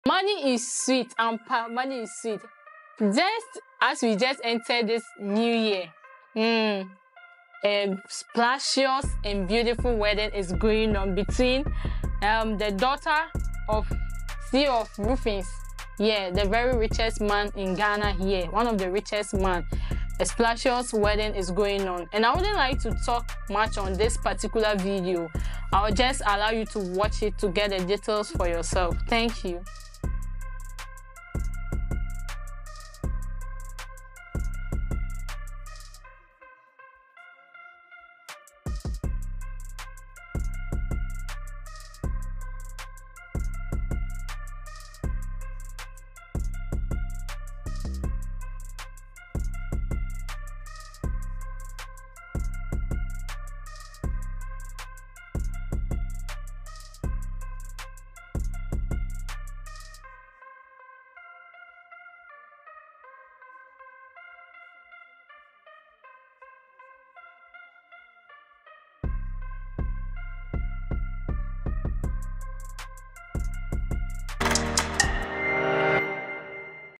Money is sweet, and money is sweet. Just as we just entered this new year, a splashious and beautiful wedding is going on between the daughter of CEO of Rufins, the very richest man in Ghana here, one of the richest man. A splashious wedding is going on, and I wouldn't like to talk much on this particular video. I'll just allow you to watch it to get the details for yourself. Thank you.